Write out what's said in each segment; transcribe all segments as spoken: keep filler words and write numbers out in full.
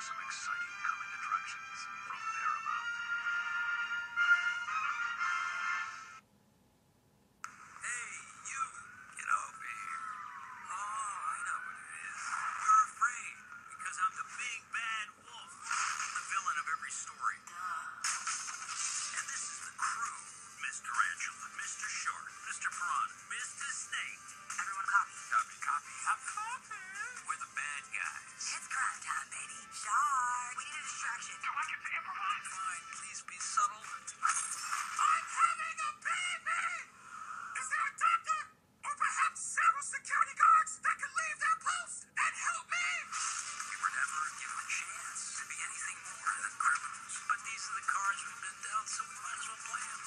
some exciting coming attractions from Paramount. Hey, you! Get over here. Oh, I know what it is. You're afraid because I'm the big bad wolf, the villain of every story. And this is the crew. Mister Tarantula, Mister Shark, Mister Piranha, Mister Snake. Everyone copy. Copy, copy, I'm copy. We're the bad guys. It's crime time, baby. Shark. We need a distraction. Do I get to improvise? Fine, please be subtle. I'm having a baby! Is there a doctor? Or perhaps several security guards that can leave their post and help me? We were never given a chance to be anything more than criminals. But these are the cards we've been dealt, so we might as well play them.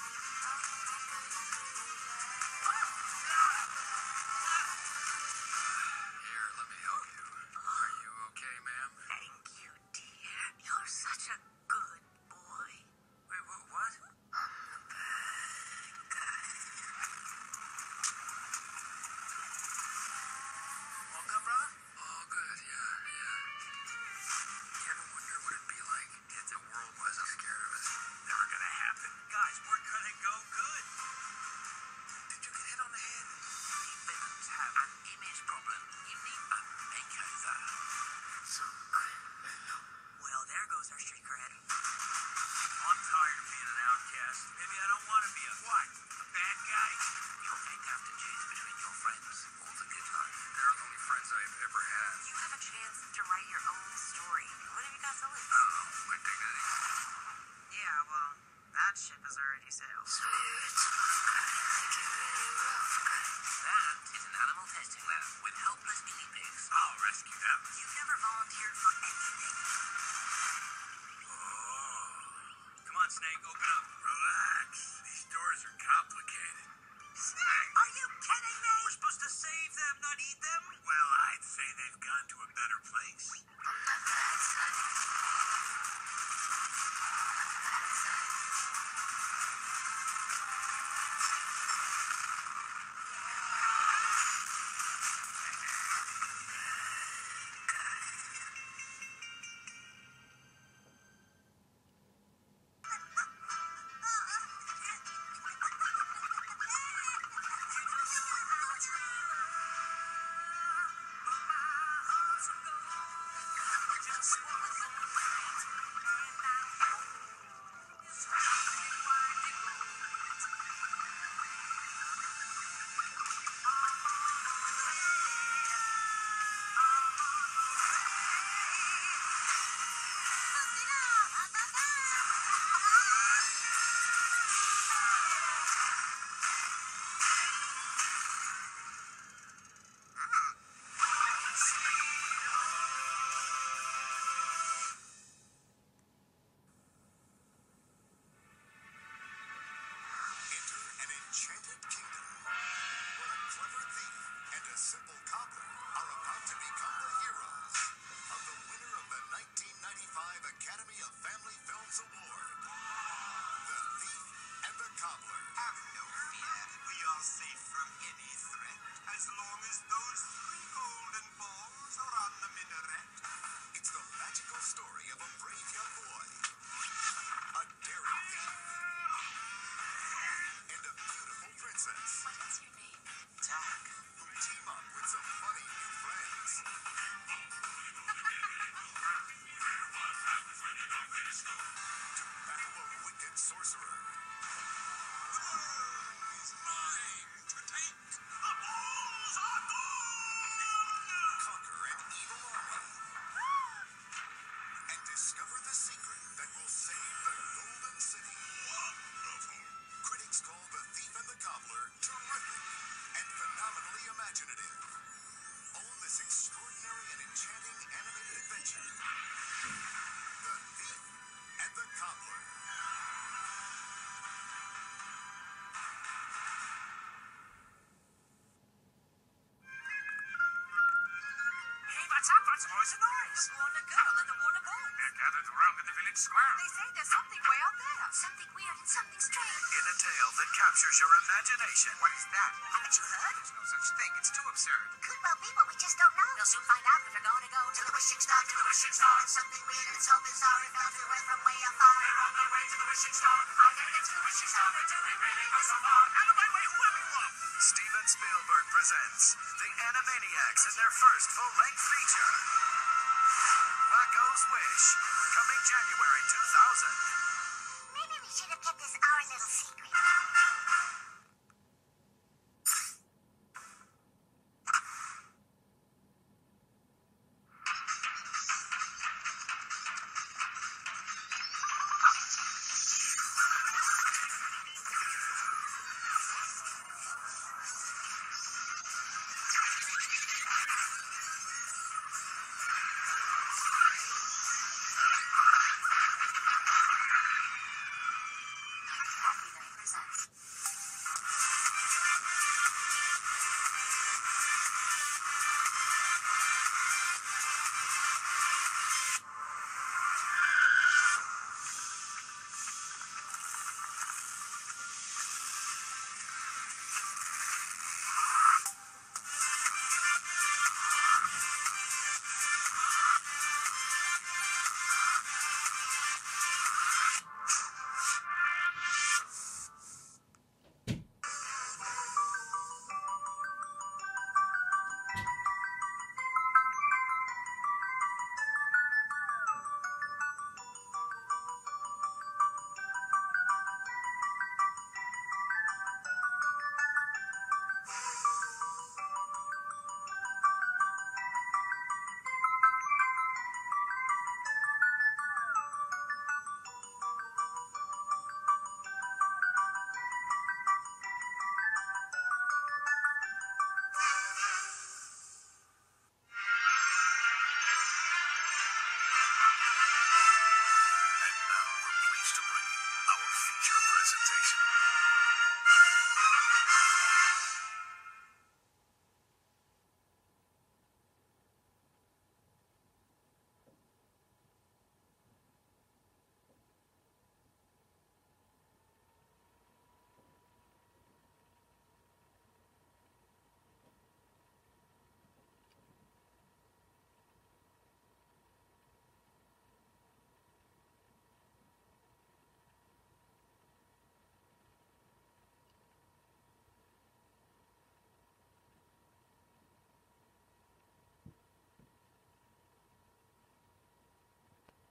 Here, let me help you. Are you okay, ma'am? Thank you, dear. You're such a good boy. Wait, what? what? I'm the bad guy. All good, brother? All good, yeah, yeah. You ever wonder what it'd be like if the world wasn't scared of us? Never gonna happen. Guys, we're gonna go good. Did you get hit on the head? Villains have an image problem. You need a makeover. So criminal. Well, there goes our street cred. I'm tired of being an outcast. Maybe I don't want to be a what? A bad guy? You'll think have to choose between your friends or the good life. They're the only friends I've ever had. You have a chance to write your own story. What have you got to lose? I don't know, my dignity. Yeah, well, that ship has already sailed. That is an animal testing lab with helpless guinea pigs. I'll rescue them. You never volunteered for anything. Oh. Come on, Snake, open up. Relax. These doors are complicated. Snake, are you kidding me? We're supposed to save them, not eat them? Well, I'd say they've gone to a better place. On the bad side. Enchanted kingdom, where a clever thief and a simple cobbler are about to become the heroes of the winner of the nineteen ninety-five Academy of Family Films Award, The Thief and the Cobbler. Have no fear. We are safe from any threat, as long as those three golden balls are on the minaret. It's the magical story of a brave young boy, a daring thief, and a beautiful princess What is your name? Tack. who team up with some funny new friends to battle a wicked sorcerer. The world is mine to take. The balls are gone! Conquer an evil army and discover the secret that will save the Golden City. Wonderful. Critics call The Thief and the Cobbler terrific and phenomenally imaginative. Own this extraordinary and enchanting animated adventure, The Thief and the Cobbler. Hey, what's up? What's all the noise? The Warner girl and the Warner boy. They're gathered around in the village square. They say there's something way out there. Something weird and something strange. In a tale that captures your imagination. What is that? Haven't you heard? There's no such thing. It's too absurd. Could well be, but we just don't know. We'll soon find out if we're going to go to the wishing star, to the wishing star. Something weird and so bizarre, it felt to her from way afar. They're on their way to the wishing star. I gotta get to the wishing star, but do they really go so far? Out of my way, whoever you are! Steven Spielberg presents the Animaniacs in their first full-length feature, Wacko's Wish, coming January two thousand. Maybe we should have kept this our little secret.